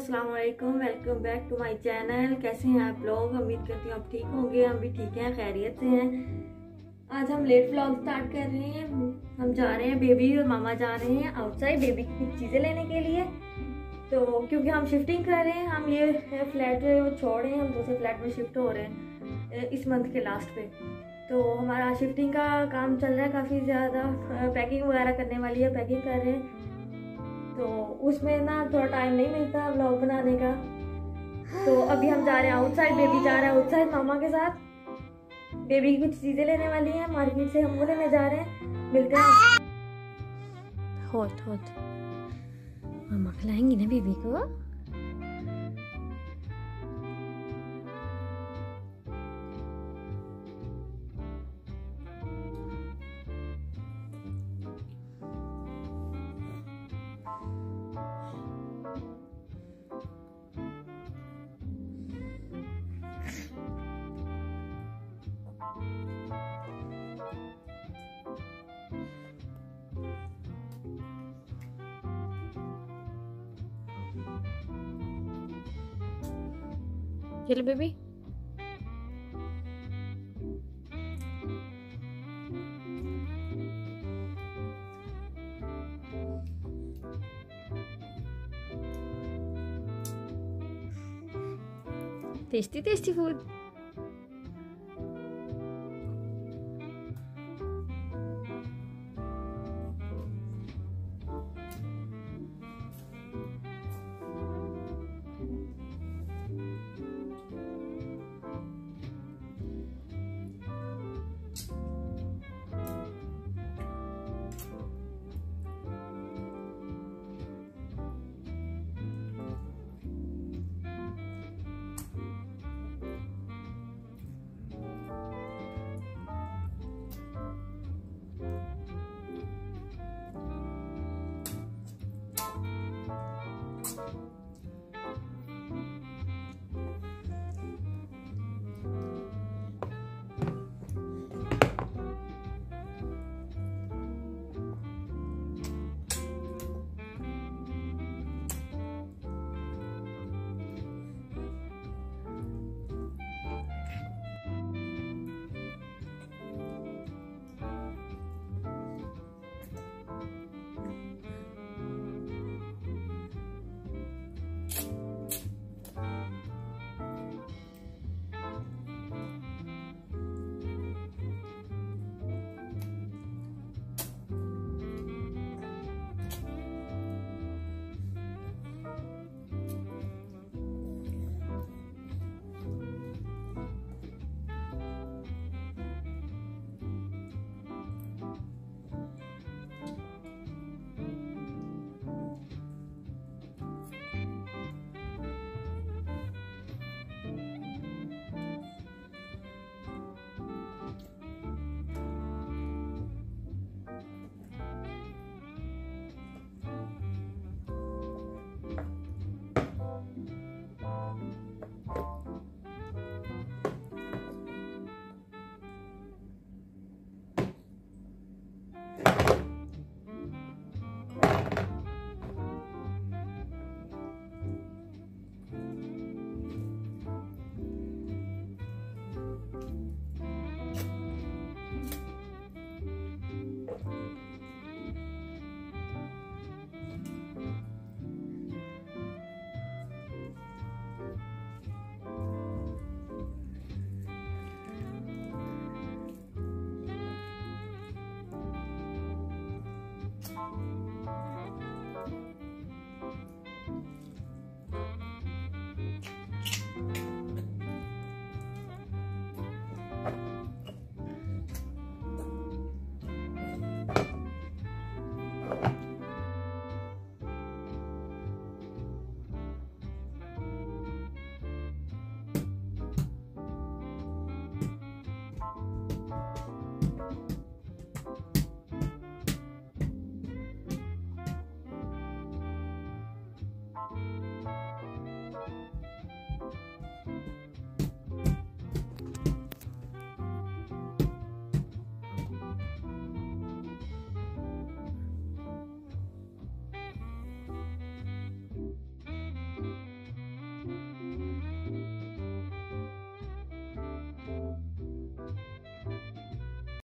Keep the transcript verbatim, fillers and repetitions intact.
अस्सलाम वालेकुम, welcome back to my channel. कैसे हैं आप लोग? उम्मीद करती हूँ आप ठीक होंगे। हम भी ठीक हैं, खैरियत से हैं। आज हम लेट व्लॉग स्टार्ट कर रहे हैं। हम जा रहे हैं, बेबी और मामा जा रहे हैं आउटसाइड बेबी की कुछ चीज़ें लेने के लिए। तो क्योंकि हम शिफ्टिंग कर रहे हैं, हम ये फ्लैट वो छोड़ रहे हैं, हम दूसरे फ्लैट में शिफ्ट हो रहे हैं इस मंथ के लास्ट पे। तो हमारा शिफ्टिंग का काम चल रहा है, काफ़ी ज़्यादा पैकिंग वगैरह करने वाली है, पैकिंग कर रहे हैं। तो उसमें ना थोड़ा टाइम नहीं मिलता व्लॉग बनाने का। तो अभी हम जा रहे हैं आउटसाइड, बेबी जा रहा है आउटसाइड मामा के साथ। बेबी की कुछ चीज़ें लेने वाली हैं मार्केट से, हम वो लेने जा रहे हैं। मिलते हैं। हॉट हॉट मामा खिलाएंगी ना बेबी को। चलो बेबी। Tasty tasty food.